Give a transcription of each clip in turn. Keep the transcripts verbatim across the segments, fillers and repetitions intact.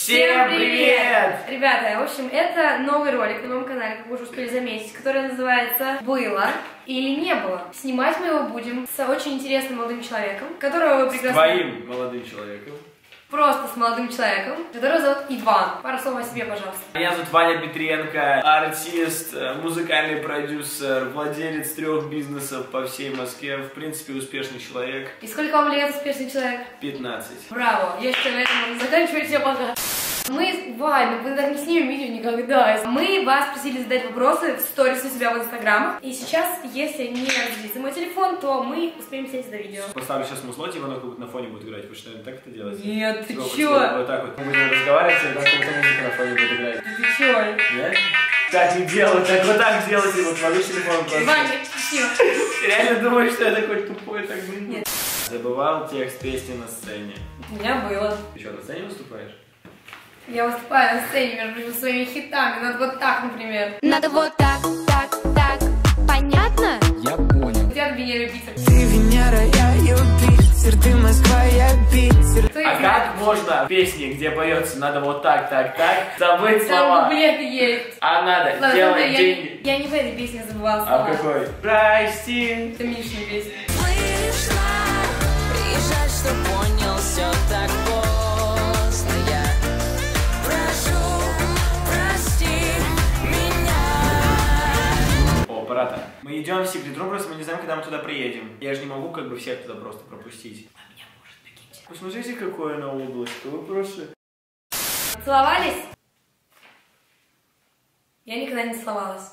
Всем привет! Ребята, в общем, это новый ролик на моем канале, как вы уже успели заметить, который называется «Было или не было?». Снимать мы его будем с очень интересным молодым человеком, которого вы прекрасно... С твоим молодым человеком. Просто с молодым человеком, которого зовут Иван. Пару слов о себе, пожалуйста. Меня зовут Ваня Петренко, артист, музыкальный продюсер, владелец трех бизнесов по всей Москве, в принципе, успешный человек. И сколько вам лет, успешный человек? пятнадцать. Браво! Я считаю, на этом можно заканчивать все пока. Мы, Вань, мы так не снимем видео никогда. Мы вас просили задать вопросы в сторис у себя в инстаграмах. И сейчас, если не разделится мой телефон, то мы успеем снять это видео. Поставлю сейчас музло, и оно как будто на фоне будет играть. Вы что, наверное, так это делаете? Нет, ты вот, чё? Вот, вот так вот. Мы будем разговаривать, и как будто музыка на фоне будет играть. Ты чё? Нет? Так не делать, так вот так делать, и вот ловишь телефон просто. Ваня, чё? Реально думаешь, что я такой тупой, так бы. Нет. Забывал текст песни на сцене. У меня было. Ты что, на сцене выступаешь? Я выступаю на сцене, между прочим, своими хитами. Надо вот так, например. Надо вот так, так, так. Понятно? Я понял. Где от Венеры Питер? Ты Венера, я Юпитер, ты Москва, я Питер. Кто А их как можно в песне, где поется надо вот так, так, так, забыть Там слова? куплеты есть. А надо Ладно, делать ладно, я, деньги. я не в этой песне забывала А слова. в какой? Прости. Это Мишина песня. Пришла, и жаль, что понял все так поздно. Я прошу, прости меня. О, брата. Мы идем в секрет рум, просто мы не знаем, когда мы туда приедем. Я же не могу как бы всех туда просто пропустить. А меня может, прикиньте. Посмотрите, какое оно облако. Вы просто... Целовались? Я никогда не целовалась.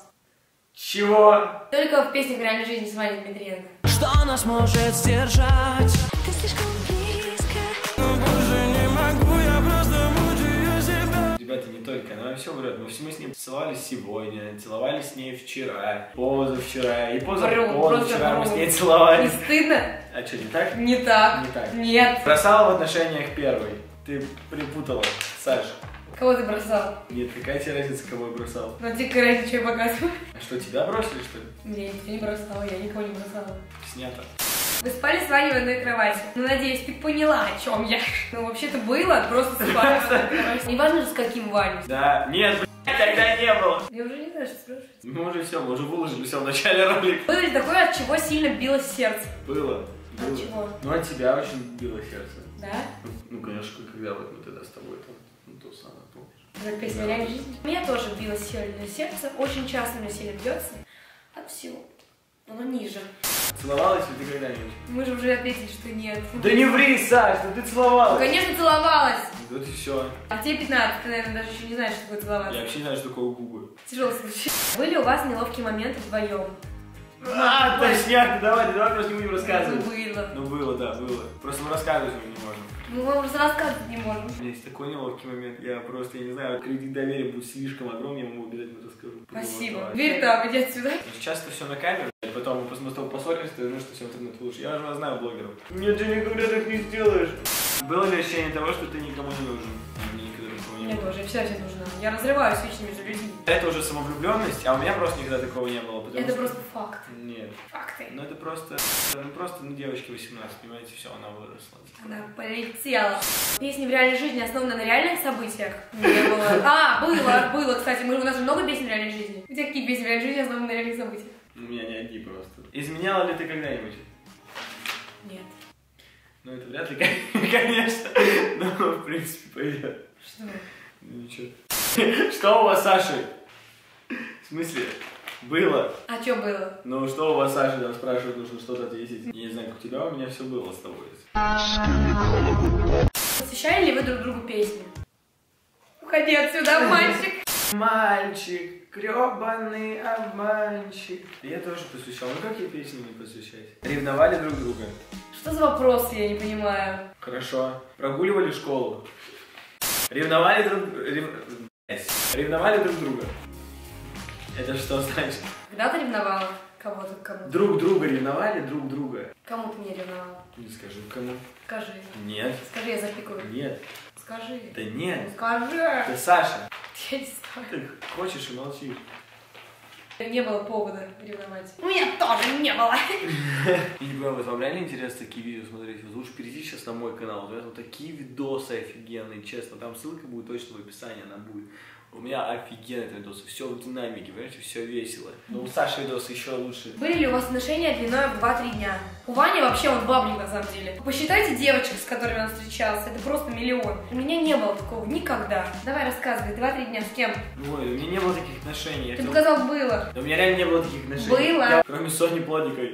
Чего? Только в песнях реальной жизни с Ваней Дмитриенко. Что нас может сдержать? Ты слишком близко. Но больше не могу, я просто мучаю себя. Ребята, не только, она все врет. Мы все мы с ней целовались сегодня, целовались с ней вчера, позавчера, и Вру, позавчера мы с просто ней вру. целовались. Не стыдно? А что, не так? Не так. Не так. Нет. Бросала в отношениях первой. Ты припутала, Саша. Кого ты бросал? Нет, какая тебе разница, кого я бросал? Ну тебе какая разница, что я показываю? А что, тебя бросили, что ли? Меня никто не бросал, я никого не бросала. Снято. Вы спали с Ваней в одной кровати. Ну, надеюсь, ты поняла, о чем я. Ну, вообще-то было, просто спали в одной кровати. Не важно, с каким Ваней. Да, нет, блядь, тогда не было. Я уже не знаю, что спрашивать. Мы уже все, мы уже выложили все в начале ролика. Было ли такое, от чего сильно билось сердце? Было. От Было. чего? Ну, от тебя очень било сердце. Да? Ну, ну, конечно, когда вот мы тогда с тобой там, ну, то самое, помнишь? За песня реальной жизни. У меня тоже билось сильно сердце, очень часто у меня сильно бьется. От всего. Оно ниже. Целовалась ли ты когда-нибудь? Мы же уже ответили, что нет. Да не ври, Саш, ну ты Ну, целовалась. конечно, целовалась. Вот и все. А тебе пятнадцать, ты, наверное, даже еще не знаешь, что такое целоваться. Я вообще не знаю, что такое губы. Тяжелый случай. Были у вас неловкие моменты вдвоем? А, точняк, давай, давай просто не будем Ну, рассказывать. было. Ну было, да, было. Просто мы рассказывать уже не можем. Ну, мы просто рассказывать не можем. У меня есть такой неловкий момент. Я просто, я не знаю, кредит доверия будет слишком огромный, я ему обязательно расскажу. Спасибо. Дверь там, иди отсюда. Сейчас это все на камеру, и потом мы просто мы с тобой поссорились, ты знаешь, что все в интернет выложишь. Я уже знаю блогеров. Нет, ты никогда так не сделаешь. Было ли ощущение того, что ты никому не нужен? Мне никогда такого не Мне было. тоже, я всегда тебе нужна. Я разрываюсь вечно между людьми. Это уже самовлюбленность, а у меня просто никогда такого не было. потому Это что- просто факт. Нет. Факты. Ну это просто, ну просто, ну девочке восемнадцать, понимаете, все, она выросла. Она полетела. Песни в реальной жизни основаны на реальных событиях? Не было. А, было, было, кстати. Мы, у нас же много песен в реальной жизни. У тебя какие песни в реальной жизни основаны на реальных событиях? У меня не одни просто. Изменяла ли ты когда-нибудь? Нет. Ну это вряд ли, конечно, но в принципе пойдет. Что? Ну ничего. Что у вас, Саша? В смысле? Было. А что было? Ну что у вас, Саша, там спрашивают, нужно что-то ответить. Я не знаю, как у тебя, у меня все было с тобой. Посвящали ли вы друг другу песни? Уходи отсюда, мальчик. Мальчик, гребаный обманщик. Я тоже посвящал. Ну как я песню не посвящать? Ревновали друг друга? Что за вопрос, я не понимаю. Хорошо. Прогуливали школу? Ревновали друг... Рев... Ревновали друг друга? Это что значит? Когда ты ревновала кого-то к кому-то? Друг друга ревновали друг друга? Кому ты не ревновала? Не скажу кому. Скажи. Нет. Скажи, я запикаю. Нет. Скажи. Да нет. Скажи. Это Саша. Я не знаю. Ты хочешь и молчишь. Не было повода ревновать. У меня тоже не было. Я не понимаю, вот вам реально интересно такие видео смотреть? Вот лучше перейти сейчас на мой канал. Вот это такие видосы офигенные, честно. Там ссылка будет точно в описании, она будет. У меня офигенные видосы, все в динамике, понимаете, все весело. Но у Саши видосы еще лучше. Были ли у вас отношения длиной в два-три дня? У Вани вообще он бабник на самом деле. Посчитайте девочек, с которыми он встречался, это просто миллион. У меня не было такого никогда. Давай рассказывай, два-три дня с кем? Ой, у меня не было таких отношений. Ты показал, было. Да у меня реально не было таких отношений. Было. Я, кроме Сони Плотниковой.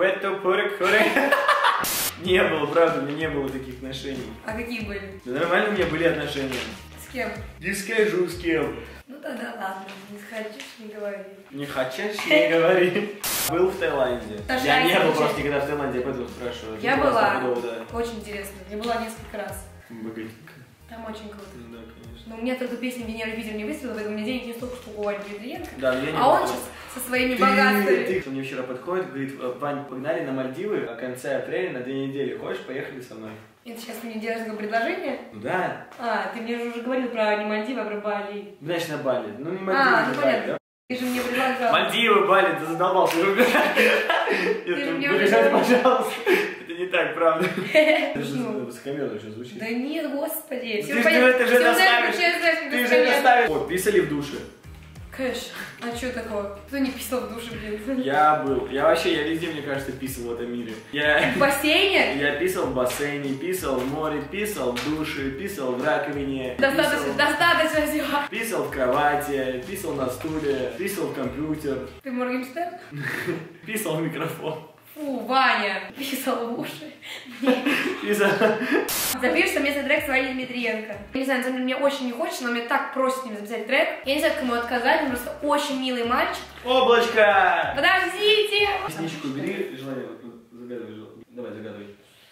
Не было, правда, у меня не было таких отношений. А какие были? Да нормально у меня были отношения. С кем? Не скажу с кем. Ну тогда ладно, не хочешь, не говори. Не хочешь, не говори. Был в Таиланде. Саша, Я не был случай. просто никогда в Таиланде, я поэтому спрашиваю. Я Ты была. просто был, да. Очень интересно. Я была несколько раз. Богатенько. Там очень круто. Ну да, конечно. Но у меня только песня «Венера Питер» не выстрелила, поэтому у меня денег не столько, что у Вани Дмитриенко. Да, я не А он был. сейчас со своими Ты, богатствами. ты, кто мне вчера подходит, говорит, Вань, погнали на Мальдивы, а в конце апреля на две недели. Хочешь, поехали со мной? Это сейчас ты мне делаешь такое предложение? Ну да. А, ты мне уже говорил про не Мальдивы, а про Бали. Значит, на Бали. Ну не Мальдивы, А, ну на понятно. Бали, Ты же мне предлагал. да? Мальдивы, Бали, ты задолбался. мне Вырежать, уже- пожалуйста. Это не так, правда. Это же Ну. высокомерно сейчас звучит. Да нет, господи. Ты же это же доставишь. Ты же доставишь. О, писали в душе. Конечно. А что такого? Кто не писал в душе, блин? Я был. Я вообще, я везде, мне кажется, писал в этом мире. Я... В бассейне? Я писал в бассейне, писал в море, писал в душе, писал в раковине. Достаточно, писал- достаточно всего. Писал в кровати, писал на стуле, писал в компьютер, Ты Моргенштерн? писал в микрофон. Фу, Ваня. Писал в уши. Писал... Запишешь совместный трек с Ваней Дмитриенко. Я не знаю, на самом деле, мне очень не хочется, но мне так просят с ним записать трек. Я не знаю, кому отказать, он просто очень милый мальчик. Облачко! Подождите! Ресничку убери, желание, вот, ну, загадывай, желание. Давай, загадывай.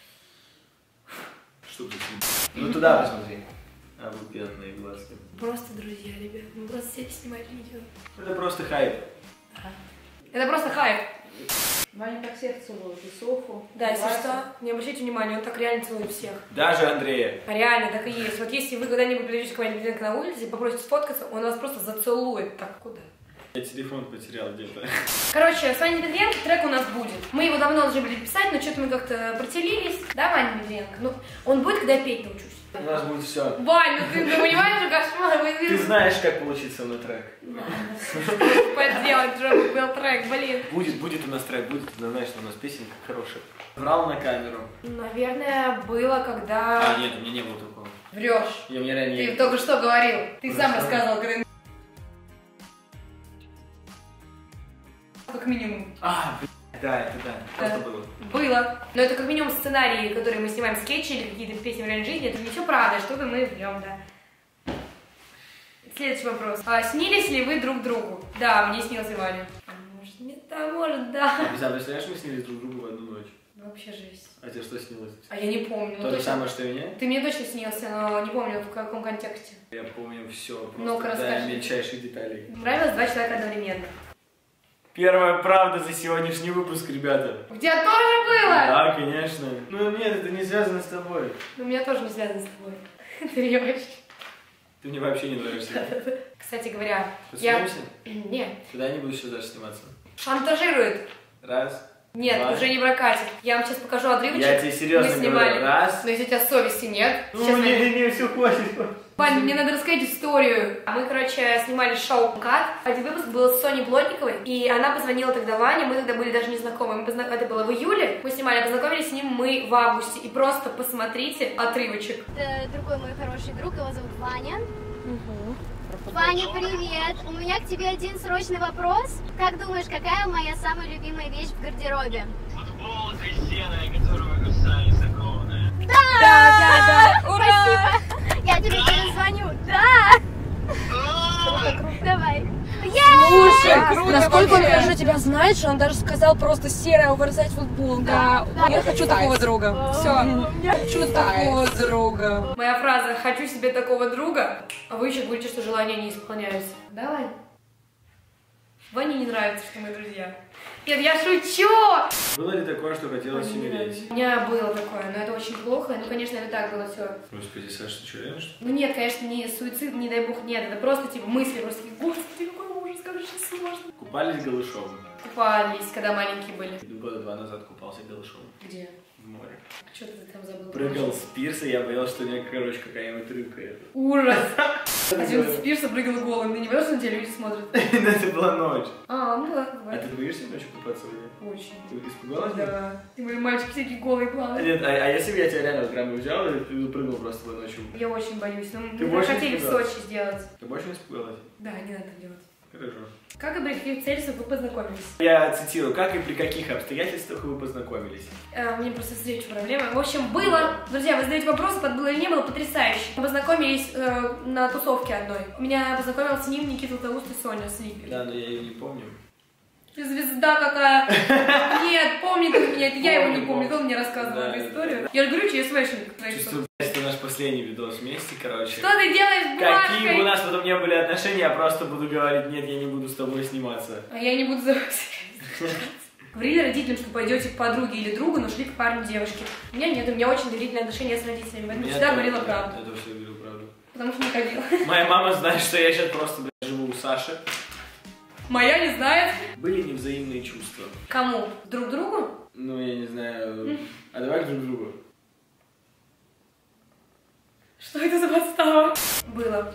Что ты? Ну туда посмотри. А вот пятные глазки. Просто друзья, ребят. Мы просто сели снимать видео. Это просто хайп. Это просто хайп. Ваня так всех целует, и Софу. Да, и если Васю. что, не обращайте внимания, он так реально целует всех. Даже Андрея. А реально, так и есть. Вот если вы когда-нибудь подойдете к Ване Дмитриенко на улице и попросите сфоткаться, он вас просто зацелует. Так, куда? Я телефон потерял где-то. Короче, с Ваней Дмитриенко трек у нас будет. Мы его давно должны были писать, но что-то мы как-то протелились. Да, Ваня Дмитриенко? Ну, он будет, когда я петь научусь. У нас будет все. Вань, ну ты, ты понимаешь, кошмар, вы Ты знаешь, как получить со мной трек. поделать, чтобы был трек, блин. Будет, будет у нас трек, будет, ты знаешь, что у нас песенка хорошая. Врал на камеру. Наверное, было, когда... А, нет, у меня не было такого. Врешь. Я мне реально Ты не... только что говорил. Ты сам Хорошо. рассказывал, когда... Как минимум. А, блядь, да, это да. Да. Просто было. Было. Но это как минимум сценарии, которые мы снимаем, скетчи или какие-то песни в реальной жизни. Это не все правда, что-то мы врем, да. Следующий вопрос. А, снились ли вы друг другу? Да, мне снился Ваня. А может, нет, а может, да. А представляешь, мы снились друг другу в одну ночь. Вообще жесть. А тебе что снилось? А я не помню. Ну, То же точно. самое, что и мне? Ты мне точно снился, но не помню в каком контексте. Я помню все, Ну-ка, просто до расскажи. мельчайших деталей. Нравилось два человека одновременно. Первая правда за сегодняшний выпуск, ребята. У тебя тоже было? Да, конечно. Ну нет, это не связано с тобой. Ну, у меня тоже не связано с тобой. Ты мне вообще... Ты мне вообще не нравишься. Кстати говоря, я... Посмотримся? Нет. Куда не буду еще дальше сниматься. Шантажирует. Раз. Нет, два. уже не прокатит. Я вам сейчас покажу отрывочек. Я тебе серьезно Мы снимали. говорю. Раз. Но если у тебя совести нет... Ну, сейчас не, найду. не, не, все, хватит. Вань, мне надо рассказать историю. Мы, короче, снимали шоу «Кат». Один выпуск был с Соней Плотниковой, и она позвонила тогда Ване, мы тогда были даже не знакомы. Мы позна... Это было в июле. Мы снимали, познакомились с ним мы в августе. И просто посмотрите отрывочек. Это другой мой хороший друг, его зовут Ваня. Ваня, привет! У меня к тебе один срочный вопрос. Как думаешь, какая моя самая любимая вещь в гардеробе? Футболка серая, которую вы сами закованная. Да! Да, да, да! Ура! Спасибо! Я тебе перезвоню. Да! Круто, круто. Давай. Слушай, насколько он хорошо тебя знает, что он даже сказал просто серая оверсайз футболка. Да, да. Я хочу такого друга. Все, хочу такого друга. Моя фраза «хочу себе такого друга», а вы еще говорите, что желания не исполняются. Да, Вань? Ване не нравится, что мы друзья. Нет, я шучу! Было ли такое, что хотелось умереть? У меня было такое, но это очень плохо. Ну, конечно, это так было все. Господи, Саша, ты что, реально что ли? Ну нет, конечно, не суицид, не дай бог, нет. Это просто типа мысли, просто такие, господи, какой ужас. скажи, что сложно. Купались голышом. Купались, когда маленькие были. Года два назад купался голышом. Где? В море. Что ты там забыл? Прыгал с пирса, я боялся, что у меня, короче, какая-нибудь рыбка. Ужас! А ты с пирса прыгал голым, ты не боишься, что на тебя люди смотрят? Ну, это была ночь. А, ну да, А бывает. ты боишься ночью купаться в воде? Очень. Ты испугалась? Да. Тем более мальчики всякие голые плавают. Нет, а, а если бы я тебя реально вот прям взял и ты прыгал просто в ночью? Я очень боюсь. Ну, Ты мы больше хотели в испугалась? Сочи сделать. Ты больше не испугалась? Да, не надо так делать. Хорошо. Как и при каких целях вы познакомились? Я цитирую, как и при каких обстоятельствах вы познакомились? Э, у меня просто встреча проблема. В общем, было, друзья, вы задаете вопросы, под было или не было, потрясающе. Мы познакомились э, на тусовке одной. У меня познакомился с ним Никита Златоуст и Соня Слипер. Да, но я ее не помню. Ты звезда какая! Нет, помнит он меня, это я его не Помню, помню, помню. он мне рассказывал Да, эту да, историю. Я же говорю, че я свешник. Чувствую, это наш последний видос вместе, короче. Что ты делаешь, Какие бы у бумажкой? нас потом не были отношения, я просто буду говорить, нет, я не буду с тобой сниматься. А я не буду за... Говорили родителям, что пойдете к подруге или другу, но шли к парню девушки. У меня нет, у меня очень доверительные отношения с родителями, поэтому Я всегда тоже, говорила да, правду. Я тоже говорю правду. Потому что не ходила. Моя мама знает, что я сейчас просто, блядь, живу у Саши. Моя не знает. Были невзаимные чувства. Кому? Друг другу? Ну, я не знаю. А давай друг другу. Что это за подстава? Было.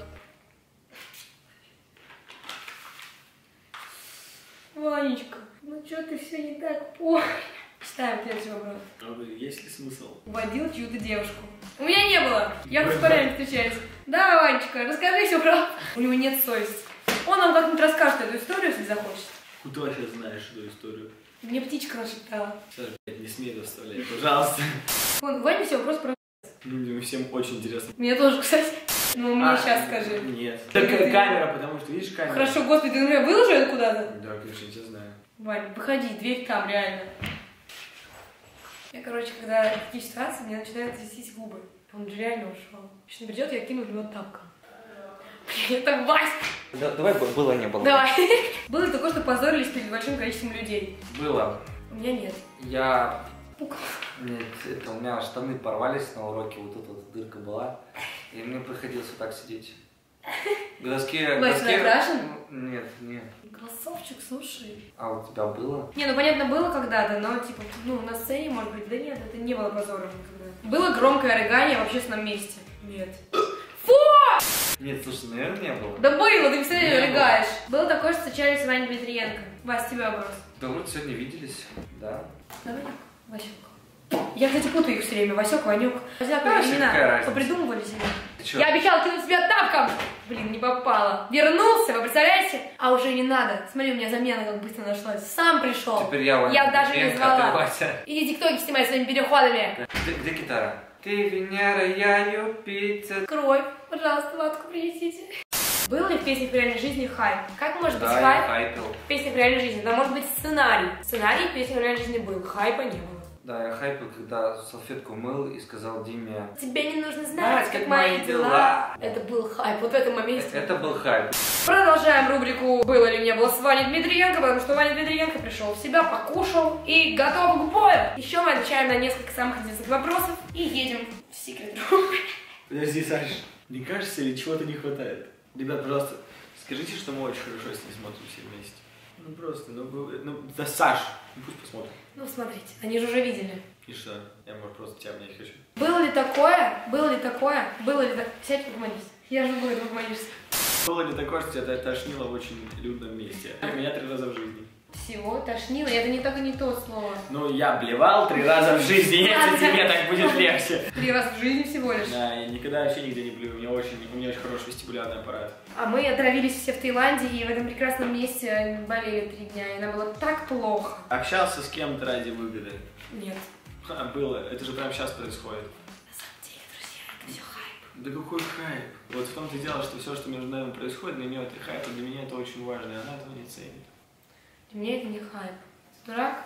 Ванечка, ну что ты все не так понял? Читаем следующий вопрос. А есть ли смысл? Водил чью-то девушку. У меня не было. Я просто парнями встречаюсь. Да, Ванечка, расскажи все правду. У него нет совести. Он нам как-нибудь расскажет эту историю, если захочет. Куда сейчас знаешь эту историю? Мне птичка нашептала. Саша, блядь, не смей это вставлять, пожалуйста. Вон, Ваня все вопрос про... Людям всем очень интересно. Мне тоже, кстати. Ну, мне А, сейчас скажи. Нет. Только Только ты- камера, потому что видишь камеру. Хорошо, господи, ты на меня выложил это куда-то? Да, конечно, я тебя знаю. Вань, выходи, дверь там, реально. Я, короче, когда в такие ситуации, мне начинают трястись губы. Он же реально ушел. Сейчас не придет, я кину в него тапком. Блин, это Вась! Да, давай бы- было, не было. Давай. Было ли такое, что позорились перед большим количеством людей? Было. У меня нет. Я... Пукал. Нет, это у меня штаны порвались на уроке, вот тут вот дырка была. И мне приходилось вот так сидеть. К доске... к Вась, доске- накрашен? Ну, Нет, нет. Голосовчик, слушай. А у тебя было? Не, ну понятно, было когда-то, но типа, ну, на сцене, может быть, да нет, это не было позором никогда. Было громкое рыгание в общественном месте. Нет. Нет, слушай, наверное, не было. Да было, ты представляешь, Не было. рыгаешь. Было такое, что встречались с Ваней Дмитриенко. Вась, тебе вопрос. Да вроде сегодня виделись, да. Давай, Васек. Я, кстати, путаю их все время. Васек, Ванек. Одинаковые Вообще, какая имена. разница? Попридумывали себе. Ты чё? Я обещала кинуть тебя тапком. Блин, не попала. Вернулся, вы представляете? А уже не надо. Смотри, у меня замена как быстро нашлась. Сам пришел. Теперь я Ваня Я даже не Дмитриенко, а ты звала. Вася. Иди тиктоки снимай своими переходами. Где, где гитара? Ты Венера, я Юпитер. Кровь, пожалуйста, ватку принесите. Был ли в песнях реальной жизни хайп? Как может быть Да, я хайп хайпил. в песнях реальной жизни? Да, может быть сценарий. Сценарий в песнях реальной жизни был, хайпа не было. Да, я хайпил, когда салфетку мыл и сказал Диме... Тебе не нужно Знать, знать, как мои дела. Это был хайп, вот в этом моменте. Это был хайп. Продолжаем рубрику «Было ли не было» с Ваней Дмитриенко, потому что Ваня Дмитриенко пришел в себя, покушал и готов к бою. Еще мы отвечаем на несколько самых интересных вопросов и едем в секрет рум. Подожди, Саш, не кажется ли чего-то не хватает? Ребят, пожалуйста, скажите, что мы очень хорошо с ней смотрим все вместе. Ну просто, ну, вы- ну да, Саш, ну пусть посмотрим. Ну, смотрите, они же уже видели. И что? Я, может, просто тебя обнять хочу. Было ли такое? Было ли такое? Было ли так... Сядь, угомонись. Я же буду угомонишься. Было ли такое, что тебя тошнило в очень людном месте? Как меня три раза в жизни. Всего тошнило, это не только не то слово. Ну, я блевал три раза в жизни, если тебе так будет легче. Три раза в жизни всего лишь. Да, я никогда вообще нигде не блюю, у меня очень, у меня очень хороший вестибулярный аппарат. А мы отравились все в Таиланде и в этом прекрасном месте болели три дня, и нам было так плохо. Общался с кем-то ради выгоды? Нет. А, было, это же прямо сейчас происходит. На самом деле, друзья, это все хайп. Да какой хайп? Вот в том-то и дело, что все, что между нами происходит, для нее это хайп, и для меня это очень важно, и она этого не ценит. Для меня это не хайп. Дурак,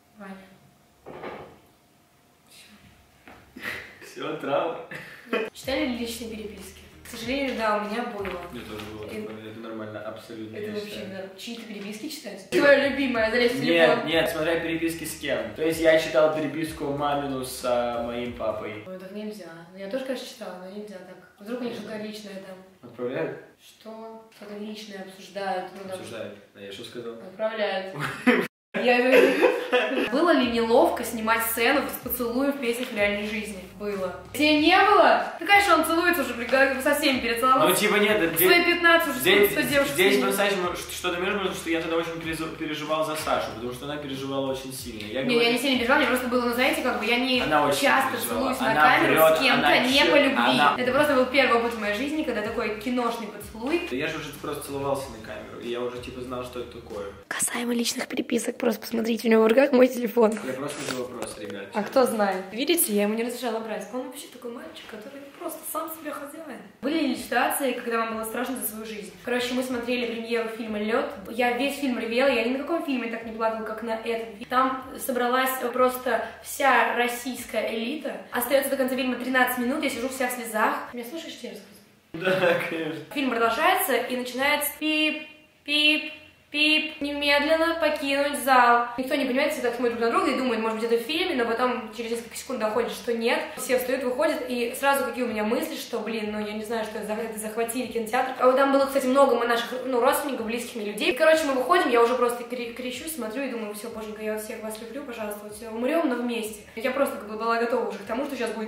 Ваня. Все, траур. Читали ли личные переписки? сожалению, да, у меня было. Мне тоже было такое, это нормально, абсолютно. Это я вообще, считаю. да, чьи-то переписки читать? Твоя любимая, залезь в телефон. Нет, нет, смотря переписки с кем. То есть я читал переписку мамину с а, моим папой. Ну так нельзя. Ну я тоже, конечно, читала, но нельзя так. Вдруг у них что-то личное там. Отправляют? Что? Что-то личное обсуждают. Ну, там... Обсуждают. А я что сказал? Отправляют. Я говорю, было ли неловко снимать сцену с поцелуем в песнях в реальной жизни? Было. Тебе не было? Ну, конечно, он целуется уже, со всеми перецеловался. Ну, типа, нет, в свои пятнадцать уже здесь, сто девушек. здесь по-настоящему что-то между, потому что я тогда очень переживал за Сашу, потому что она переживала очень сильно. Я не, говорю, я не сильно переживала, мне просто было, ну, знаете, как бы, я не часто целуюсь на она камеру врет, с кем-то она не чё- по любви. она- Это просто был первый опыт в моей жизни, когда такой киношный поцелуй. Я же уже просто целовался на камеру, и я уже, типа, знал, что это такое. Касаемо личных переписок, просто посмотрите, у него в руках мой телефон. Я просто задал вопрос, ребят. А кто знает? Видите, я ему не разрешала брать. Он вообще такой мальчик, который просто сам себе хозяин. Были ли ситуации, когда вам было страшно за свою жизнь? Короче, мы смотрели премьеру фильма «Лед». Я весь фильм ревела, я ни на каком фильме так не плакала, как на этом. Там собралась просто вся российская элита. Остается до конца фильма тринадцать минут, я сижу вся в слезах. Ты меня слушаешь, что я рассказываю? Да, конечно. Фильм продолжается и начинается пип, пип, пип, немедленно покинуть зал. Никто не понимает, все так смотрят друг на друга и думают, может быть, это в фильме, но потом через несколько секунд доходит, что нет. Все встают, выходят, и сразу какие у меня мысли, что, блин, ну я не знаю, что это захватили кинотеатр. А вот там было, кстати, много наших, ну, родственников, близких мне людей. И, короче, мы выходим, я уже просто кричу, смотрю и думаю, все, боженька, я вот всех вас люблю, пожалуйста, вот все, умрем, но вместе. Я просто как бы была готова уже к тому, что сейчас будет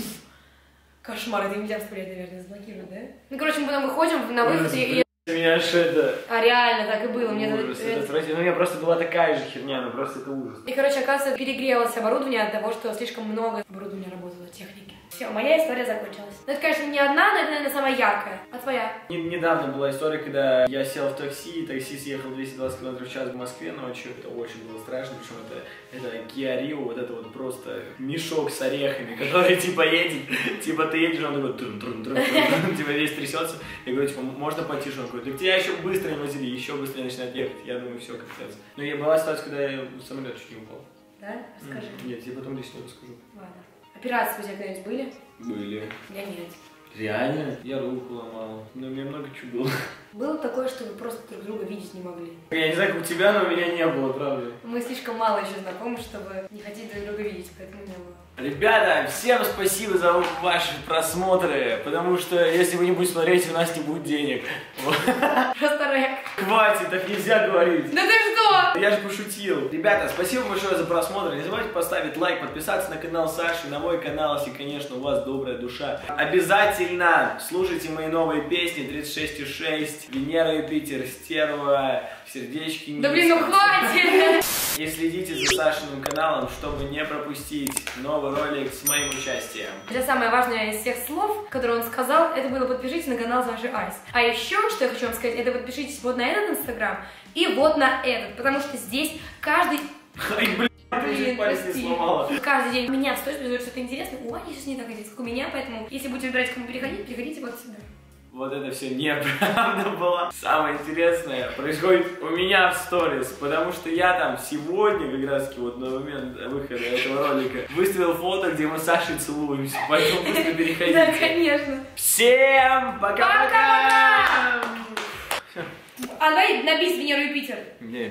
кошмар, это нельзя вставлять, наверное, заблокировать, да? Ну, короче, мы потом выходим на выход, и меня аж это... А реально так и было. Мне ужас, это... это отвратительно. Ну, у меня просто была такая же херня, ну просто это ужас. И, короче, оказывается, перегрелось оборудование от того, что слишком много оборудования работало, техники. Все, моя история закончилась. Ну, это, конечно, не одна, но это, наверное, самая яркая. А твоя? Недавно была история, когда я сел в такси, и такси съехал двести двадцать километров в час в Москве ночью. Это очень было страшно, причем это, это Kia Rio, вот это вот просто мешок с орехами, который типа едет, типа ты едешь, он такой трун-трун-трун, типа весь трясется. Я говорю, типа, можно потише? Он говорит, так тебя еще быстрее возили, еще быстрее начинает ехать. Я думаю, все, капец. Но я была ситуация, когда я в самолет чуть не упал. Да? Расскажи. Нет, я потом лично расскажу. Ладно. Операции у тебя когда-нибудь были? Были. Я нет. Реально? Я руку ломал. Но у меня много чего было. Было такое, что вы просто друг друга видеть не могли? Я не знаю, как у тебя, но у меня не было, правда. Мы слишком мало еще знакомы, чтобы не хотеть друг друга видеть, поэтому не было. Ребята, всем спасибо за ваши просмотры, потому что если вы не будете смотреть, у нас не будет денег. Просто рэк. Хватит, так нельзя говорить. Да ты что? Я же пошутил. Ребята, спасибо большое за просмотр. Не забывайте поставить лайк, подписаться на канал Саши, на мой канал, если, конечно, у вас добрая душа. Обязательно слушайте мои новые песни тридцать шесть и шесть, Венера, Юпитер, Стерва, Сердечки. Да блин, ну хватит! И следите за Сашиным каналом, чтобы не пропустить новый ролик с моим участием. Это самое важное из всех слов, которые он сказал, это было подпишитесь на канал Саши Айс. А еще, что я хочу вам сказать, это подпишитесь вот на этот инстаграм и вот на этот, потому что здесь каждый... Ай, блин, Блин, палец не прости. сломала. Каждый день у меня в сторис происходит что-то интересное, у Ани сейчас не так интересно, как у меня, поэтому если будете выбирать, к кому переходить, переходите вот сюда. Вот это все неправда было. Самое интересное происходит у меня в сторис, потому что я там сегодня, как раз таки вот на момент выхода этого ролика, выставил фото, где мы с Сашей целуемся, поэтому быстро переходите. Да, конечно. Всем пока-пока! А давай на бис Венеру Юпитер. Не.